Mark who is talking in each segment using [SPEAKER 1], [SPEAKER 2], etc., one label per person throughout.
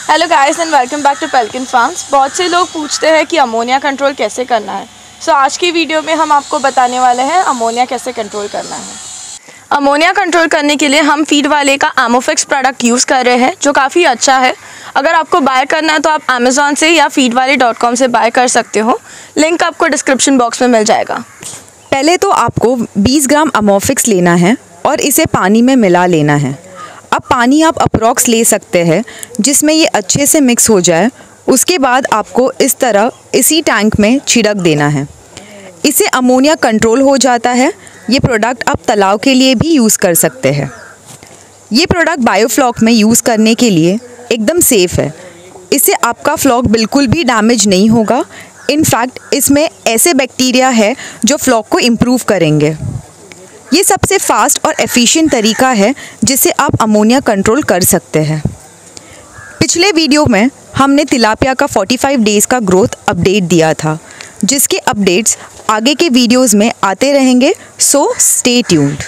[SPEAKER 1] Hello guys and welcome back to Pelkin farms. बहुत से लोग पूछते हैं कि अमोनिया कंट्रोल कैसे करना है। सो आज की वीडियो में हम आपको बताने वाले हैं अमोनिया कैसे कंट्रोल करना है। अमोनिया कंट्रोल करने के लिए हम फीड वाले का एमोफिक्स प्रोडक्ट यूज़ कर रहे हैं जो काफ़ी अच्छा है। अगर आपको बाय करना है तो आप अमेज़ॉन से या feedwale.com से बाय कर सकते हो। लिंक आपको डिस्क्रिप्शन बॉक्स में मिल जाएगा।
[SPEAKER 2] पहले तो आपको 20 ग्राम अमोफिक्स लेना है और इसे पानी में मिला लेना है। अब पानी आप अप्रॉक्स ले सकते हैं जिसमें ये अच्छे से मिक्स हो जाए। उसके बाद आपको इस तरह इसी टैंक में छिड़क देना है। इससे अमोनिया कंट्रोल हो जाता है। ये प्रोडक्ट आप तालाब के लिए भी यूज़ कर सकते हैं। ये प्रोडक्ट बायोफ्लॉक में यूज़ करने के लिए एकदम सेफ़ है। इससे आपका फ्लॉक बिल्कुल भी डैमेज नहीं होगा। इनफैक्ट इसमें ऐसे बैक्टीरिया है जो फ्लॉक को इम्प्रूव करेंगे। ये सबसे फास्ट और एफिशिएंट तरीका है जिससे आप अमोनिया कंट्रोल कर सकते हैं। पिछले वीडियो में हमने तिलापिया का 45 डेज़ का ग्रोथ अपडेट दिया था, जिसके अपडेट्स आगे के वीडियोस में आते रहेंगे। So stay tuned.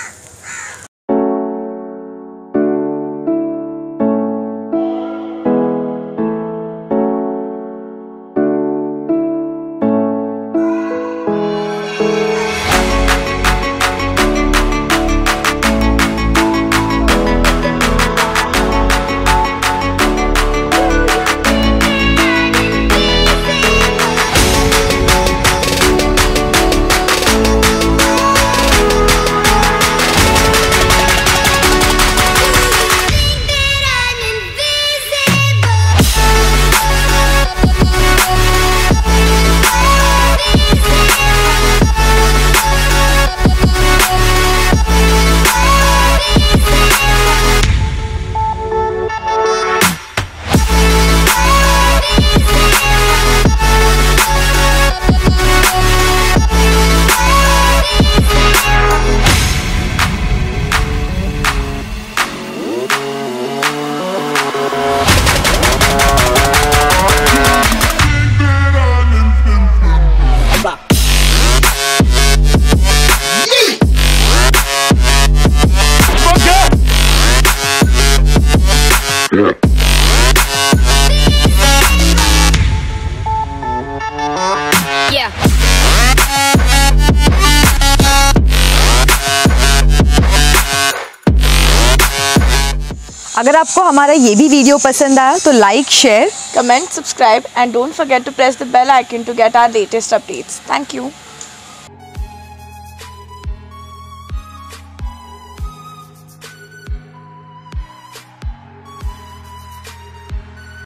[SPEAKER 2] अगर आपको हमारा ये भी वीडियो पसंद आया तो like, share,
[SPEAKER 1] comment, subscribe and don't forget to press the bell icon to get our latest updates. Thank you.